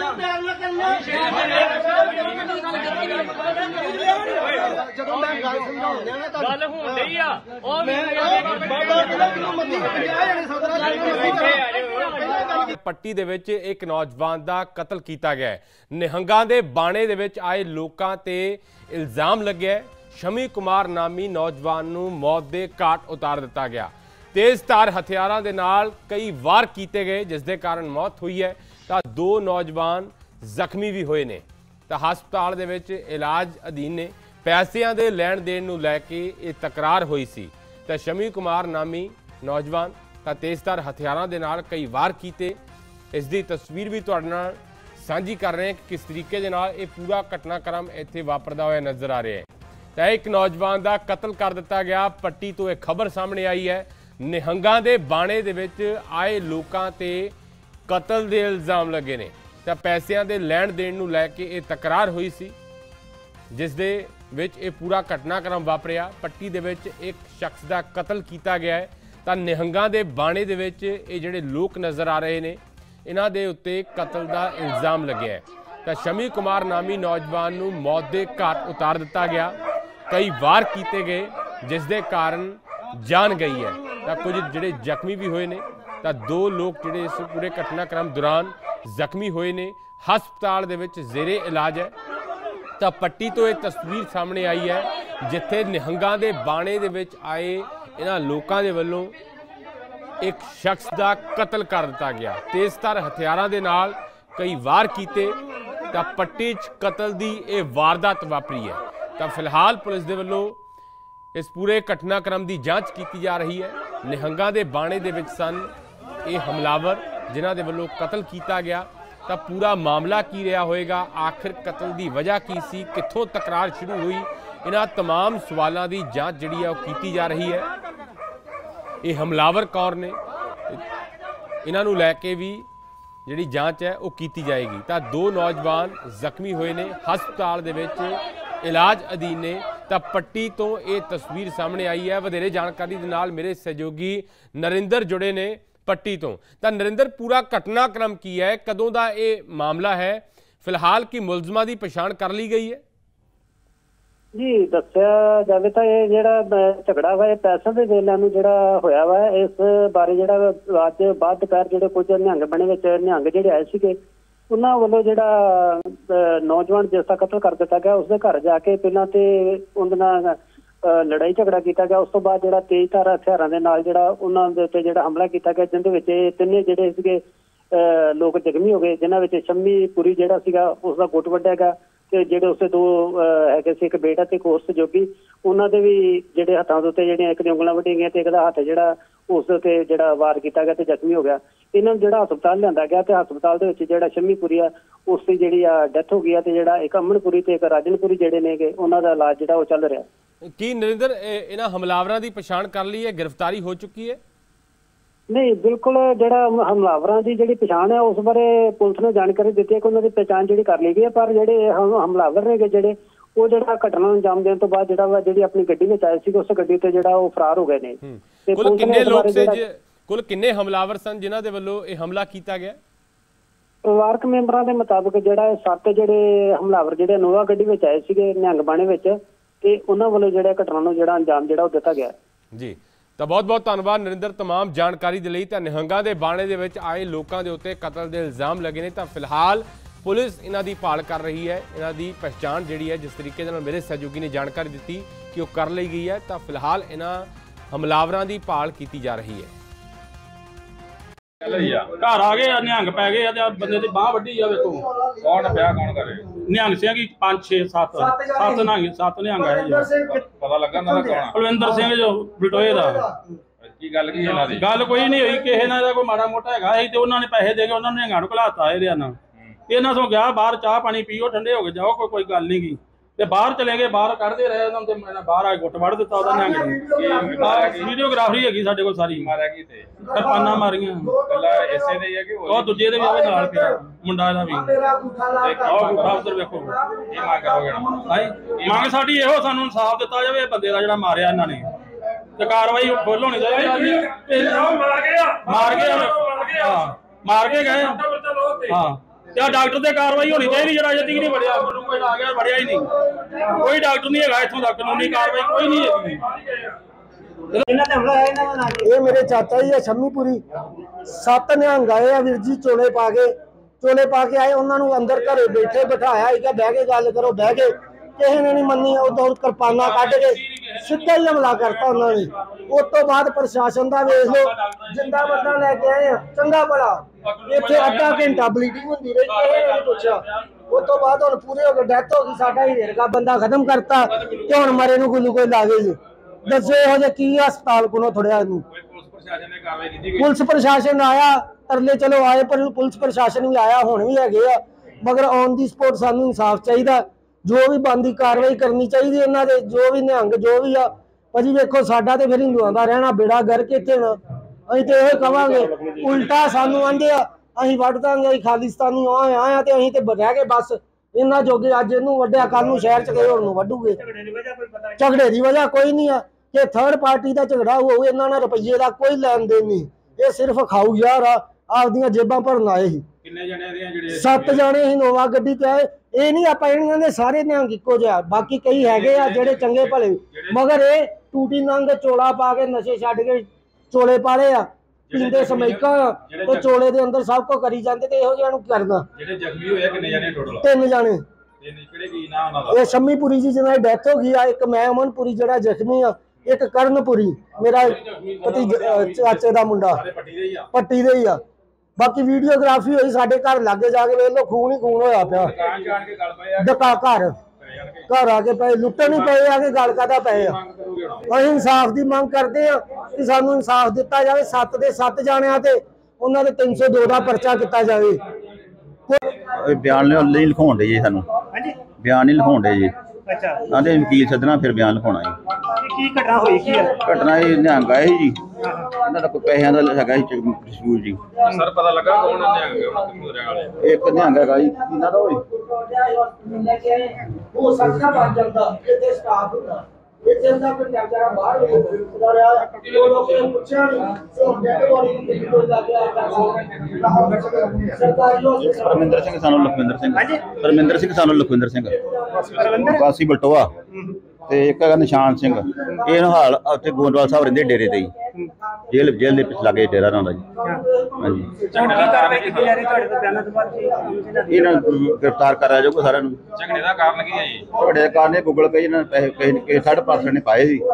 पट्टी दे विच एक नौजवान दा कतल किया गया है। निहंगां दे बाणे दे विच आए लोकां ते इल्जाम लगे शमी कुमार नामी नौजवान नूं मौत दे घाट उतार दिता गया। तेज धार हथियारां दे नाल कई वार कीते गए जिस दे कारण मौत हुई है। तां दो नौजवान जख्मी भी होए ने तां हस्पताल दे विच इलाज अधीन ने। पैसिਆਂ ਦੇ ਲੈਣ ਦੇਣ ਨੂੰ ਲੈ ਕੇ ਇਹ ਤਕਰਾਰ ਹੋਈ ਸੀ ਤਾਂ ਸ਼ਮੀ ਕੁਮਾਰ ਨਾਮੀ ਨੌਜਵਾਨ ਤਾਂ ਤੇਜ਼ਧਾਰ ਹਥਿਆਰਾਂ ਦੇ ਨਾਲ ਕਈ ਵਾਰ ਕੀਤੇ। ਇਸ ਦੀ ਤਸਵੀਰ ਵੀ ਤੁਹਾਡੇ ਨਾਲ ਸਾਂਝੀ ਕਰ ਰਹੇ ਹਾਂ ਕਿ ਕਿਸ ਤਰੀਕੇ ਦੇ ਨਾਲ ਇਹ ਪੂਰਾ ਘਟਨਾਕ੍ਰਮ ਇੱਥੇ ਵਾਪਰਦਾ ਹੋਇਆ ਨਜ਼ਰ ਆ ਰਿਹਾ ਹੈ। ਤਾਂ ਇੱਕ ਨੌਜਵਾਨ ਦਾ ਕਤਲ ਕਰ ਦਿੱਤਾ ਗਿਆ। ਪੱਟੀ ਤੋਂ ਇਹ ਖਬਰ ਸਾਹਮਣੇ ਆਈ ਹੈ। ਨਿਹੰਗਾਂ ਦੇ ਬਾਣੇ ਦੇ ਵਿੱਚ ਆਏ ਲੋਕਾਂ ਤੇ ਕਤਲ ਦੇ ਇਲਜ਼ਾਮ ਲੱਗੇ ਨੇ ਤਾਂ ਪੈਸਿਆਂ ਦੇ ਲੈਣ ਦੇਣ ਨੂੰ ਲੈ ਕੇ ਇਹ ਤਕਰਾਰ ਹੋਈ ਸੀ ਜਿਸ ਦੇ ਵਿੱਚ ਇਹ ਪੂਰਾ ਘਟਨਾਕ੍ਰਮ ਵਾਪਰਿਆ। ਪੱਟੀ ਦੇ ਵਿੱਚ ਇੱਕ ਸ਼ਖਸ ਦਾ ਕਤਲ ਕੀਤਾ ਗਿਆ ਹੈ ਤਾਂ ਨਿਹੰਗਾਂ ਦੇ ਬਾਣੇ ਦੇ ਵਿੱਚ ਇਹ ਜਿਹੜੇ ਲੋਕ ਨਜ਼ਰ ਆ ਰਹੇ ਨੇ ਇਹਨਾਂ ਦੇ ਉੱਤੇ ਕਤਲ ਦਾ ਇਲਜ਼ਾਮ ਲੱਗਿਆ ਹੈ ਤਾਂ ਸ਼ਮੀ ਕੁਮਾਰ ਨਾਮੀ ਨੌਜਵਾਨ ਨੂੰ ਮੌਤ ਦੇ ਘਾਟ ਉਤਾਰ ਦਿੱਤਾ ਗਿਆ। ਕਈ ਵਾਰ ਕੀਤੇ ਗਏ ਜਿਸ ਦੇ ਕਾਰਨ ਜਾਨ ਗਈ ਹੈ ਤਾਂ ਕੁਝ ਜਿਹੜੇ ਜ਼ਖਮੀ ਵੀ ਹੋਏ ਨੇ ਤਾਂ ਦੋ ਲੋਕ ਜਿਹੜੇ ਇਸ ਪੂਰੇ ਘਟਨਾਕ੍ਰਮ ਦੌਰਾਨ ਜ਼ਖਮੀ ਹੋਏ ਨੇ। ਹਸਪਤਾਲ ਦੇ ਵਿੱਚ ਜ਼ੇਰੇ ਇਲਾਜ ਹੈ। ਤਾਂ ਪੱਟੀ ਤੋਂ ਇਹ ਤਸਵੀਰ ਸਾਹਮਣੇ ਆਈ ਹੈ ਜਿੱਥੇ ਨਿਹੰਗਾਂ ਦੇ ਬਾਣੇ ਦੇ ਵਿੱਚ ਆਏ ਇਹਨਾਂ ਲੋਕਾਂ ਦੇ ਵੱਲੋਂ ਇੱਕ ਸ਼ਖਸ ਦਾ ਕਤਲ ਕਰ ਦਿੱਤਾ ਗਿਆ। ਤੇਜ਼ਧਾਰ ਹਥਿਆਰਾਂ ਦੇ ਨਾਲ ਕਈ ਵਾਰ ਕੀਤੇ ਤਾਂ ਪੱਟੀ 'ਚ ਕਤਲ ਦੀ ਇਹ ਵਾਰਦਾਤ ਵਾਪਰੀ ਹੈ। ਤਾਂ ਫਿਲਹਾਲ ਪੁਲਿਸ ਦੇ ਵੱਲੋਂ ਇਸ ਪੂਰੇ ਘਟਨਾਕ੍ਰਮ ਦੀ ਜਾਂਚ ਕੀਤੀ ਜਾ ਰਹੀ ਹੈ। ਨਿਹੰਗਾਂ ਦੇ ਬਾਣੇ ਦੇ ਵਿੱਚ ਸਨ ਇਹ ਹਮਲਾਵਰ ਜਿਨ੍ਹਾਂ ਦੇ ਵੱਲੋਂ ਕਤਲ ਕੀਤਾ ਗਿਆ ਤਾਂ ਪੂਰਾ ਮਾਮਲਾ ਕੀ ਰਿਹਾ ਹੋਏਗਾ, ਆਖਿਰ ਕਤਲ ਦੀ ਵਜ੍ਹਾ ਕੀ ਸੀ, ਕਿੱਥੋਂ ਤਕਰਾਰ ਸ਼ੁਰੂ ਹੋਈ, ਇਹਨਾਂ तमाम ਸਵਾਲਾਂ ਦੀ ਜਾਂਚ ਜਿਹੜੀ ਹੈ ਉਹ ਕੀਤੀ ਜਾ ਰਹੀ ਹੈ। ਇਹ ਹਮਲਾਵਰ ਕੌਣ ਨੇ ਇਹਨਾਂ ਨੂੰ ਲੈ ਕੇ ਵੀ ਜਿਹੜੀ ਜਾਂਚ ਹੈ ਉਹ ਕੀਤੀ ਜਾਏਗੀ। ਤਾਂ ਦੋ ਨੌਜਵਾਨ ਜ਼ਖਮੀ ਹੋਏ ਨੇ ਹਸਪਤਾਲ ਦੇ ਵਿੱਚ ਇਲਾਜ ਅਧੀਨ ਨੇ। ਤਾਂ ਪੱਟੀ ਤੋਂ ਇਹ ਤਸਵੀਰ ਸਾਹਮਣੇ ਆਈ ਹੈ। ਵਧੇਰੇ ਜਾਣਕਾਰੀ ਦੇ ਨਾਲ ਮੇਰੇ ਸਹਿਯੋਗੀ ਨਰਿੰਦਰ ਜੁੜੇ ਨੇ पट्टी तो नरिंदर पूरा घटनाक्रम की है, कदों का ये मामला है, फिलहाल की मुलजमा की पछाण कर ली गई है? जी दस्या जाए तो ये जिहड़ा झगड़ा वा पैसों के वेलों जिहड़ा होया वा इस बारे जिहड़ा अज बाद दोपहर जिहड़े कुछ निहंग बने विच निहंग जिहड़े आए सीगे उन्हां वल्लों जिहड़ा नौजवान जिसका कतल कर दिता गया उसके घर जाके पहलां ते उहदे नाल लड़ाई झगड़ा किया गया। उस तो बाद जो तेजधार हथियारों के नाल जो हमला किया गया जिंदे तिन्ने जोड़े सीगे लोग जख्मी हो गए जिन्होंने शम्मी पुरी जोड़ा सीगा उसका गुट वड्ढिया गया ते जेडे उसके दो है एक बेटा ते कोर्स जोगी उन्होंने भी जेडे हथां दे उत्ते जेड़ियां एक दी उंगलां वड्ढियां गईयां ते एक दा हथ जिहड़ा उस ते जिहड़ा वार किया गया ते जख्मी हो गया। इन्हां नूं जिहड़ा हस्पताल लिआंदा गया ते हस्पताल दे विच जिहड़ा शम्मी पुरी आ उसकी जिहड़ी डेथ हो गई ते जिहड़ा एक अमनपुरी ते एक राजनपुरी जिहड़े नेगे उन्हां दा इलाज जिहड़ा ओह चल रिहा। की नरिंदर इन्हां हमलावरां दी पछाण कर ली है, गिरफ्तारी हो चुकी है? नहीं बिल्कुल जिहड़ा हमलावरां दी जिहड़ी पछाण है उस बारे पुलिस ने जानकारी दी है कि उन्हां दी पहचान जिहड़ी कर ली गई है पर जिहड़े हमलावर ने जिहड़े वो जिहड़ा घटना नूं अंजाम देण तो बाद जिहड़ा जिहड़ी अपनी गड्डी विच आए सी उस गड्डी ते जिहड़ा वो फरार हो गए ने। कुल किन्ने लोग से कुल किन्ने हमलावर सन जिन्हां दे वल्लों ये हमला कीता गया? परिवारक मैंबरां दे मुताबिक जिहड़ा 7 जिहड़े हमलावर जिहड़े नोवा गड्डी विच आए सीगे निहंग बाणे विच ते उन्हां वल्लों जिहड़ा घटना नूं जिहड़ा अंजाम जिहड़ा वो दित्ता गया जी। तो बहुत बहुत धन्यवाद नरिंदर तमाम जानकारी दे लई। तां निहंगां दे बाणे दे विच आए लोकां दे उत्ते कतल दे इल्जाम लगे ने तां फिलहाल पुलिस इन्हां दी भाल कर रही है। इन्हां दी पहचान जिहड़ी है जिस तरीके दे नाल मेरे सहयोगी ने जानकारी दित्ती कि वो कर लई गई है तां फिलहाल इन्हां हमलावरां दी भाल कीती जा रही है। घर आ गए निहंग पै गए बंदे की बांह वड्डी आ वेखो कौन पिया कौन करे निहंग सिंह 5 6 7 निहंग आए पता लगा ना कौन बलविंदर सिंह जो बलटोए दा की गल की इन्हां दी गल कोई नहीं हुई किसे नाल कोई माड़ा मोटा हैगा सी ते उन्होंने पैसे दे के उन्होंने निहंगां नूं घलाता ਇਹਦੇ ਨਾਲ ਇਹਨਾਂ ਤੋਂ ਗਿਆ ਬਾਹਰ ਚਾਹ ਪਾਣੀ ਪੀਓ ਠੰਡੇ ਹੋ ਕੇ ਜਾਓ ਕੋਈ ਗੱਲ नहीं गी ਤੇ ਬਾਹਰ ਚਲੇ ਗਏ ਬਾਹਰ ਕੱਢਦੇ ਰਹੇ ਉਹਨਾਂ ਤੇ ਮੈਂ ਬਾਹਰ ਆ ਗੁੱਟ ਵੜ ਦਿੱਤਾ ਉਹਦਾ ਨਿਹੰਗ ਨੂੰ ਵੀਡੀਓਗ੍ਰਾਫੀ ਹੈਗੀ ਸਾਡੇ ਕੋਲ ਸਾਰੀ ਮਾਰਿਆ ਕੀ ਤੇ ਕਿਰਪਾਨਾਂ ਮਾਰੀਆਂ ਕੱਲਾ ਇਸੇ ਦੇ ਹੀ ਹੈ ਕਿ ਉਹ ਦੂਜੇ ਦੇ ਵੀ ਆਵੇ ਨਾਲ ਪਿਆ ਮੁੰਡਾ ਇਹਦਾ ਵੀ ਉਹ ਗੁੱਠਾ ਉਧਰ ਵੇਖੋ ਇਹ ਮੰਗ ਕਰੋਗੇ ਨਾ ਹਾਈ ਮੰਗ ਸਾਡੀ ਇਹੋ ਸਾਨੂੰ ਇਨਸਾਫ ਦਿੱਤਾ ਜਾਵੇ ਇਹ ਬੰਦੇ ਦਾ ਜਿਹੜਾ ਮਾਰਿਆ ਇਹਨਾਂ ਨੇ ਤੇ ਕਾਰਵਾਈ ਫੁੱਲ ਹੋਣੀ ਚਾਹੀਦੀ ਮਾਰ ਕੇ ਗਏ ਹਾਂ ਤੇ ਡਾਕਟਰ ਤੇ ਕਾਰਵਾਈ ਹੋਣੀ ਚਾਹੀਦੀ, ਜਿਹੜਾ ਅਜੇ ਤੱਕ ਨਹੀਂ ਵੜਿਆ, ਕੋਈ ਆ ਗਿਆ ਵੜਿਆ ਹੀ ਨਹੀਂ, ਕੋਈ ਡਾਕਟਰ ਨਹੀਂ ਹੈਗਾ ਇੱਥੋਂ ਤੱਕ, ਕਾਨੂੰਨੀ ਕਾਰਵਾਈ ਕੋਈ ਨਹੀਂ ਹੈਗੀ। ਇਹ ਮੇਰੇ ਚਾਚਾ ਜੀ ਆ ਸ਼ੰਮੀਪੁਰੀ, 7 ਨਿਹੰਗ ਆਏ ਆ ਵੀਰ ਜੀ, ਚੋਲੇ ਪਾ ਕੇ ਆਏ, ਉਹਨਾਂ ਨੂੰ ਅੰਦਰ ਘਰੇ ਬੈਠੇ ਬਿਠਾਇਆ ਸੀਗਾ, ਬਹਿ ਕੇ ਗੱਲ ਕਰੋ, ਬਹਿ ਕੇ ਕਿਸੇ ਨੇ ਨਹੀਂ ਮੰਨੀ। ਉਦੋਂ ਕਿਰਪਾਨਾਂ ਕੱਢ ਕੇ ਸਿੱਧਾ ਹੀ ਹਮਲਾ ਕਰਤਾ ਉਹਨਾਂ ਨੇ। ਉਸ ਤੋਂ ਬਾਅਦ ਪ੍ਰਸ਼ਾਸਨ ਦਾ ਵੇਖ ਲਓ, ਜਿੰਦਾ ਬੰਦਾ ਲੈ ਕੇ ਆਏ ਆ, ਚੰਗਾ ਭਲਾ ਇੱਥੇ ਅੱਧਾ ਘੰਟਾ ਬਲੀਡਿੰਗ ਹੁੰਦੀ ਰਹੀ, ਕਿਸੇ ਨੇ ਨਹੀਂ ਪੁੱਛਿਆ। ਉਸ ਤੋਂ ਬਾਅਦ ਹੁਣ ਪੂਰੇ ਹੋ ਗਏ, ਡੈਥ ਹੋ ਗਈ, ਸਾਡਾ ਹੀ ਰੇਰਗਾ ਬੰਦਾ ਖਤਮ ਕਰਤਾ ਤੇ ਹੁਣ ਮਰੇ ਨੂੰ ਕੋਈ ਲਾ ਗਏ ਜੀ। ਦੱਸੋ ਇਹੋ ਜਿਹਾ ਕੀ ਹਸਪਤਾਲ ਕੋਲੋਂ ਥੋੜਿਆ ਇਹਨੂੰ। ਪੁਲਿਸ ਪ੍ਰਸ਼ਾਸਨ ਆਇਆ, ਤਰਲੇ ਚਲੋ ਆਏ, ਪਰ ਪੁਲਿਸ ਪ੍ਰਸ਼ਾਸਨ ਵੀ ਆਇਆ, ਹੁਣ ਵੀ ਹੈਗੇ ਆ, ਮਗਰ ਔਨ ਦੀ ਸਪੋਰਟ ਸਾਨੂੰ ਇਨਸਾਫ ਚਾਹੀਦਾ, ਜੋ ਵੀ ਬਣਦੀ ਕਾਰਵਾਈ ਕਰਨੀ ਚਾਹੀਦੀ ਇਹਨਾਂ ਦੇ, ਜੋ ਵੀ ਨਿਹੰਗ ਜੋ ਵੀ ਆ। ਭਾਜੀ ਵੇਖੋ ਸਾਡਾ ਤੇ ਫਿਰ ਹਿੰਦੂਆਂ ਦਾ ਰਹਿਣਾ ਬੇੜਾ ਗਰਕ ਇੱਥੇ ਨਾ, ਅਸੀਂ ਤੇ ਇਹ ਕਵਾਂਗੇ, ਉਲਟਾ ਸਾਨੂੰ ਆਂਦੇ ਆ ਅਸੀਂ ਵੱਢ ਦਾਂਗੇ, ਅਸੀਂ ਖਾਲਿਸਤਾਨੀ ਆਇਆ ਤੇ ਅਸੀਂ ਤੇ ਰਹਿ ਗਏ ਬਸ ਇਹਨਾਂ ਜੋਗੇ। ਅੱਜ ਇਹਨੂੰ ਵੱਢਿਆ, ਕੱਲ ਨੂੰ ਸ਼ਹਿਰ ਚ ਗਏ, ਹੁਣ ਨੂੰ ਵੱਢੂਗੇ। ਝਗੜੇ ਦੀ ਵਜ੍ਹਾ ਕੋਈ ਨਹੀਂ ਆ ਕਿ ਥਰਡ ਪਾਰਟੀ ਦਾ ਝਗੜਾ ਹੋਊ, ਇਹਨਾਂ ਨਾਲ ਰੁਪਈਏ ਦਾ ਕੋਈ ਲੈਣ ਦੇਣ ਨਹੀਂ, ਇਹ ਸਿਰਫ ਖਾਊ ਯਾਰ ਆ, ਆਪਦੀਆਂ ਜੇਬਾਂ ਭਰਨ ਆਏ ਸੀ। ਕਿੰਨੇ ਜਣੇ ਦੀਆਂ ਜਿਹੜੇ 7 ਜਾਣੇ ਸੀ ਨੋਵਾ ਗੱਡੀ ਤੇ ਆਏ। ਇਹ ਨਹੀਂ ਆਪਾਂ ਇਹਨਾਂ ਦੇ ਸਾਰੇ ਨਿਹੰਗ ਇੱਕੋ ਜਿਹਾ, ਬਾਕੀ ਕਈ ਹੈਗੇ ਆ ਜਿਹੜੇ ਚੰਗੇ ਭਲੇ, ਮਗਰ ਇਹ ਟੂਟੀ ਨੰਗ ਚੋਲਾ ਪਾ ਕੇ ਨਸ਼ੇ ਛੱਡ ਕੇ ਚੋਲੇ ਪਾਲੇ ਆ, ਪੀਂਦੇ ਸਮੈਕਾਂ ਤੇ ਚੋਲੇ ਦੇ ਅੰਦਰ ਸਭ ਕੁਝ ਕਰੀ ਜਾਂਦੇ, ਤੇ ਇਹੋ ਜਿਹਾ ਨੂੰ ਕਰਨਾ। ਜਿਹੜੇ ਜ਼ਖਮੀ ਹੋਏ ਕਿੰਨੇ ਜਣੇ ਟੋਟਲ? 3 ਜਾਣੇ। ਕਿਹੜੇ ਕੀ ਨਾਮ ਉਹਨਾਂ ਦਾ? ਇਹ ਸ਼ੰਮੀਪੁਰੀ ਜੀ ਜਿਹਨਾਂ ਦੀ ਡੈਥ ਹੋ ਗਈ ਆ, ਇੱਕ ਮੈਂ ਅਮਨਪੁਰੀ ਜਿਹੜਾ ਜ਼ਖਮੀ ਆ, ਇੱਕ ਕਰਨਪੁਰੀ ਮੇਰਾ ਚਾਚੇ ਦਾ ਮੁੰਡਾ, ਪੱਟੀ ਦੇ ਹੀ ਆ। ਬਾਕੀ ਵੀਡੀਓਗ੍ਰਾਫੀ ਹੋਈ ਸਾਡੇ ਘਰ ਲਾਗੇ ਜਾ ਕੇ ਵੇਖ ਲੋ, ਖੂਨ ਹੀ ਖੂਨ ਹੋਇਆ ਪਿਆ। ਡਕਾ ਘਰ ਆ ਕੇ ਪਏ, ਲੁੱਟਣ ਹੀ ਪਏ ਆ ਕੇ, ਗੱਲ ਕਾਹਦਾ ਪਏ ਆ। ਅਸੀਂ ਇਨਸਾਫ ਦੀ ਮੰਗ ਕਰਦੇ ਆ ਕਿ ਸਾਨੂੰ ਇਨਸਾਫ ਦਿੱਤਾ ਜਾਵੇ। 7 ਦੇ 7 ਜਾਣਿਆਂ ਤੇ ਉਹਨਾਂ ਦੇ 302 ਦਾ ਪਰਚਾ ਕੀਤਾ ਜਾਵੇ। ਬਿਆਨ ਨਹੀਂ ਲਿਖਾਉਣ ਦੇ ਜੀ, ਸਾਨੂੰ ਬਿਆਨ ਨਹੀਂ ਲਿਖਾਉਣ ਦੇ ਜੀ। ਅੱਛਾ, ਆਂਦੇ ਵਕੀਲ ਸੱਦਣਾ ਫਿਰ ਬਿਆਨ ਲਿਖਾਉਣਾ ਜੀ। ਕੀ ਘਟਨਾ ਹੋਈ ਕੀ ਹੈ? ਘਟਨਾ ਇਹ ਨਿਹੰਗ ਆਏ ਜੀ, ਇਹਨਾਂ ਦਾ ਕੋਈ ਪੈਸਿਆਂ ਦਾ ਹੈਗਾ ਸੀ ਡਿਸਪਿਊਟ ਜੀ। ਸਰ ਪਤਾ ਲੱਗਾ ਕੌਣ ਨਿਹੰਗ ਵਾਲੇ? ਇੱਕ ਨਿਹੰਗ ਹੈਗਾ ਜੀ, ਇਹਨਾਂ ਦਾ ਹੋਏ ਉਹ ਸੱਚਾ ਬਣ ਜਾਂਦਾ, ਇੱਥੇ ਸਟਾਫ ਹੁੰਦਾ, ਇੱਥੇ ਦਾ ਕੋਈ ਵਿਚਾਰਾ ਬਾਹਰ ਹੁੰਦਾ ਰਿਹਾ, ਉਹ ਲੋਕਾਂ ਨੇ ਪੁੱਛਿਆ ਨਹੀਂ, ਉਹ ਡੈਡ ਵਾਲੀ ਨੂੰ ਕੋਈ ਲੱਗ ਗਿਆ ਸਰਕਾਰੀ ਪਰਮਿੰਦਰ ਸਿੰਘ ਸਾਨੂੰ ਲਖਵਿੰਦਰ ਸਿੰਘ, ਪਰਮਿੰਦਰ ਸਿੰਘ ਸਾਨੂੰ ਲਖਵਿੰਦਰ ਸਿੰਘ ਵਾਸੀ ਬਲਟੋਆ, ਤੇ ਇੱਕ ਹੈਗਾ ਨਿਸ਼ਾਨ ਸਿੰਘ। ਇਹ ਹਾਲ ਉੱਥੇ ਗੋਂਦਵਾਲ ਸਾਹਿਬ ਰਹਿੰਦੇ ਡੇਰੇ ਤੇ ਜੀ, ਜੇਲ੍ਹ ਦੇ ਪਿੱਛੇ ਲਾਗੇ ਡੇਰਾ ਰਹਿੰਦਾ ਜੀ। ਹਾਂਜੀ, ਕਾਰਵਾਈ ਕੀਤੀ ਜਾ ਰਹੀ ਤੁਹਾਡੇ ਤੋਂ ਬਿਆਨਾਂ ਤੋਂ ਬਾਅਦ? ਇਹਨਾਂ ਨੂੰ ਗ੍ਰਿਫਤਾਰ ਕਰਿਆ ਜਾਊਗਾ ਸਾਰਿਆਂ ਨੂੰ। ਝਗੜੇ ਦਾ ਕਾਰਨ ਕੀ ਹੈ ਜੀ? ਝਗੜੇ ਦਾ ਕਾਰਨ ਇਹ ਗੂਗਲ ਪੇ ਇਹਨਾਂ ਨੇ ਪੈਸੇ 5.5% ਨੇ ਪਾਏ ਸੀ,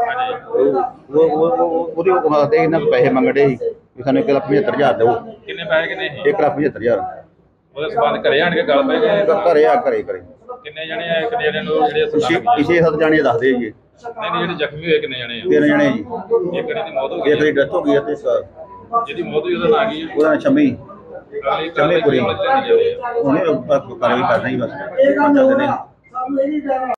ਉਹਦੇ ਵਾਸਤੇ ਇਹਨਾਂ ਤੋਂ ਪੈਸੇ ਮੰਗਦੇ ਸੀ ਕਿ ਸਾਨੂੰ 1,75,000 ਦਿਓ। ਕਿੰਨੇ ਪੈਸੇ ਕਿੰਨੇ? 1,75,000। ਉਹਦੇ ਸਬੰਧ ਘਰੇ ਆਣ ਕੇ ਗੱਲ ਪੈ ਗਏ? ਘਰੇ ਕਿੰਨੇ ਜਣੇ ਆ? ਕਿੰਨੇ ਜਣੇ ਨੂੰ ਜਿਹੜੇ 6-7 ਜਾਣੇ ਦੱਸਦੇ ਜੀ। ਨਹੀਂ ਜਿਹੜੇ ਜ਼ਖਮੀ ਹੋਏ ਕਿੰਨੇ ਜਣੇ ਆ? 3 ਜਣੇ ਜੀ। ਇੱਕ ਜਣੇ ਦੀ ਮੌਤ ਹੋ ਗਈ, ਇੱਕ ਦੀ ਡੈਥ ਹੋ ਗਈ ਤੇ ਜਿਹਦੀ ਮੌਤ ਹੋਈ ਉਹਦਾ ਨਾਂ ਕੀ ਹੈ? ਉਹਦਾ ਨਾਂ ਸ਼ੰਮੀ। ਸ਼ੰਮੀਪੁਰੀ। ਉਹਨੇ ਕਾਰਵਾਈ ਕਰਨਾ ਹੀ ਬਸ।